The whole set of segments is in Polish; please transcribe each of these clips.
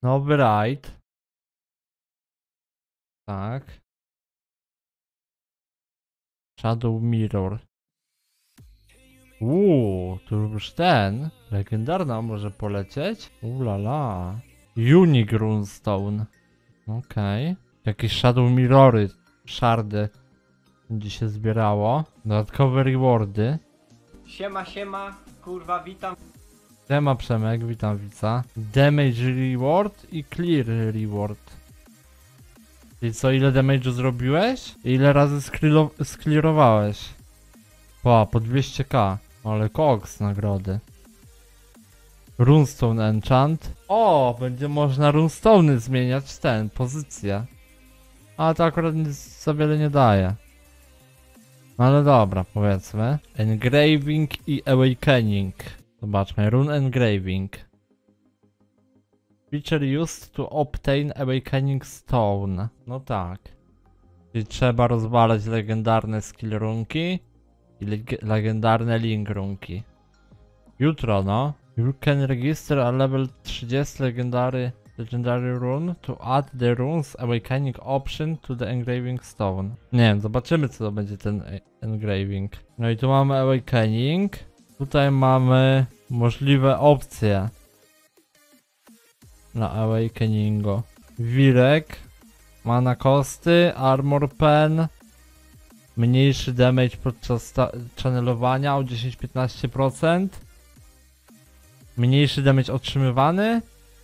Nowy raid. Tak. Shadow Mirror. Tu już ten. Legendarna może polecieć? Ulala. Unique Runestone. Okej. Jakieś Shadow Mirrory. Shardy. Będzie się zbierało. Dodatkowe rewardy. Siema, kurwa, witam. Siema Przemek, witam widza. Damage reward i clear reward. Czyli co, ile damage'u zrobiłeś? I ile razy sklearowałeś? Po 200k. Ale koks nagrody. Runestone enchant. O, będzie można runestone'y zmieniać pozycję. A to akurat nic za wiele nie daje. No ale dobra, powiedzmy. Engraving i awakening. Zobaczmy, rune engraving. Feature used to obtain awakening stone. No tak. Czyli trzeba rozwalać legendarne skill runki i legendarne link runki. Jutro, no. You can register a level 30 legendary rune to add the runes awakening option to the engraving stone. Nie wiem, zobaczymy co to będzie ten engraving. No i tu mamy awakening. Tutaj mamy możliwe opcje na awakeningu. Wirek, mana kosty, armor pen, mniejszy damage podczas channelowania o 10-15%. Mniejszy damage otrzymywany?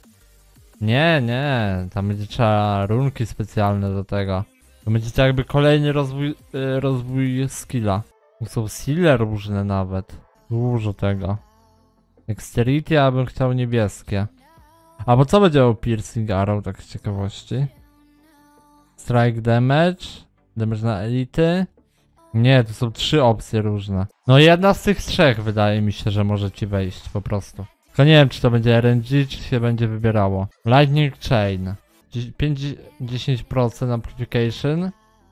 Nie, tam będzie trzeba runki specjalne do tego. To będzie to jakby kolejny rozwój skilla. Są skille różne nawet. Dużo tego. Dexterity, ja bym chciał niebieskie. A bo co będzie o piercing arrow, tak z ciekawości? Strike damage. Damage na elity. Nie, to są 3 opcje różne. No jedna z tych 3 wydaje mi się, że może ci wejść po prostu. Tylko nie wiem, czy to będzie RNG, czy się będzie wybierało. Lightning Chain. 10% amplification.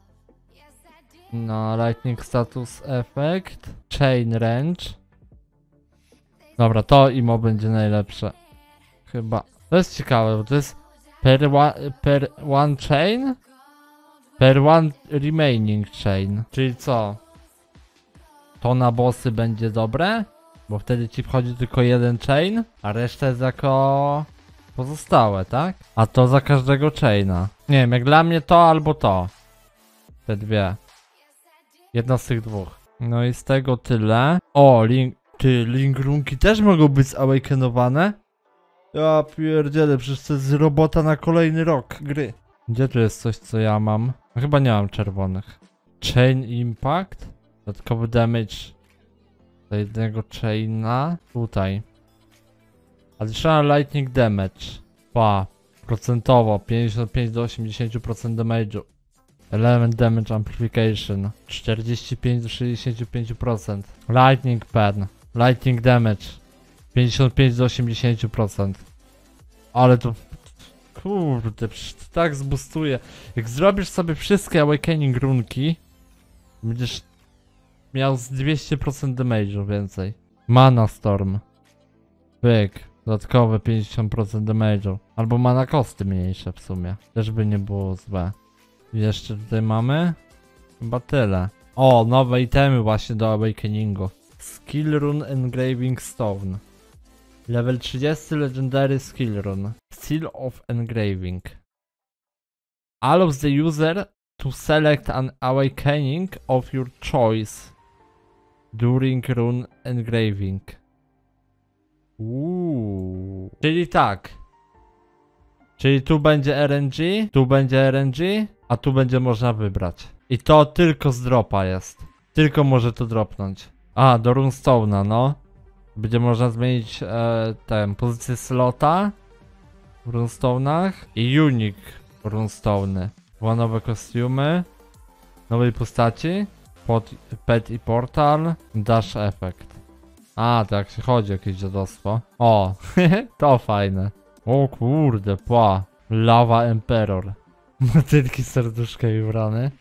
No, Lightning Status Effect. Chain Range. Dobra, to IMO będzie najlepsze. Chyba. To jest ciekawe, bo to jest per one chain? Per one remaining chain. Czyli co? To na bossy będzie dobre? Bo wtedy ci wchodzi tylko jeden chain, a reszta jest jako pozostałe, tak? A to za każdego chaina. Nie wiem, jak dla mnie to albo to. Te dwie. Jedna z tych dwóch. No i z tego tyle. O, link runki też mogą być zawakenowane? Ja pierdzielę, przecież to jest robota na kolejny rok gry. Gdzie tu jest coś, co ja mam? No, chyba nie mam czerwonych. Chain Impact. Dodatkowy damage do jednego chaina. Tutaj. Additional Lightning Damage. Procentowo 55 do 80% damage'u. Element Damage Amplification 45 do 65%. Lightning Pen. Lightning Damage 55 do 80%. Ale to... Kurde, tak zbustuje. Jak zrobisz sobie wszystkie Awakening runki, będziesz miał z 200% damage'u więcej. Mana Storm. Pyk. Dodatkowe 50% damage'u. Albo mana kosty mniejsze w sumie. Też by nie było złe. Jeszcze tutaj mamy? Chyba tyle. O, nowe itemy właśnie do Awakeningu. Skill Rune Engraving Stone. Level 30 Legendary Skill Rune. Seal of Engraving. Allows the user to select an awakening of your choice during rune engraving. Czyli tak. Czyli tu będzie RNG, tu będzie RNG, a tu będzie można wybrać. I to tylko z dropa jest. Tylko może to dropnąć. A, do runestone'a, no. Będzie można zmienić tę pozycję slota w runestone'ach i unique runestone'y. Dwa nowe kostiumy, nowej postaci, pet i portal, dash effect. A, to jak się chodzi, jakieś dziadostwo. O, to fajne. O kurde, Lava Emperor. Motylki serduszka i wrany.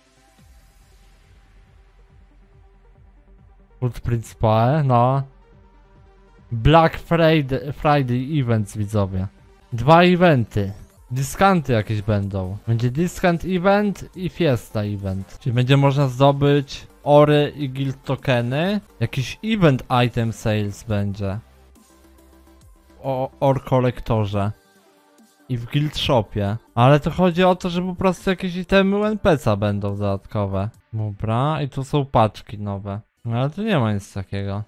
Footprint Spae, no. Black Friday Events, widzowie. 2 eventy. Discounty jakieś będą. Będzie discount event i fiesta event. Czyli będzie można zdobyć ory i guild tokeny. Jakiś event item sales będzie. O or kolektorze. I w guild shopie. Ale to chodzi o to, że po prostu jakieś itemy u NPC-a będą dodatkowe. Dobra, i tu są paczki nowe. No ale tu nie ma nic takiego.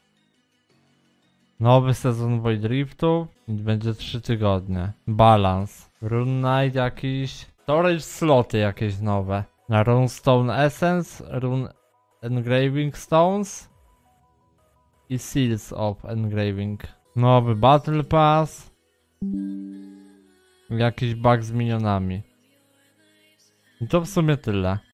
Nowy sezon Void Driftu. Będzie 3 tygodnie. Balance. Rune Night jakiś. Storage sloty jakieś nowe. Na Rune Stone Essence. Rune Engraving Stones. I Seals of Engraving. Nowy Battle Pass. Jakiś bug z minionami. I to w sumie tyle.